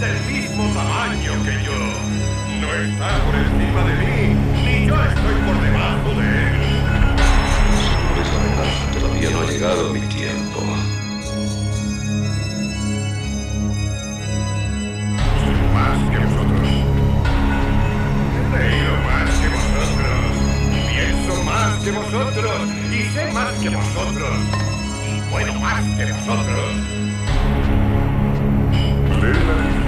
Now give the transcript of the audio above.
del mismo tamaño que yo. No está por encima de mí, ni yo estoy por debajo de él. Por esa venganza todavía no ha llegado mi tiempo. Soy más que vosotros. He leído más que vosotros. Pienso más que vosotros. Y sé más que vosotros. Y puedo más que vosotros. Leen la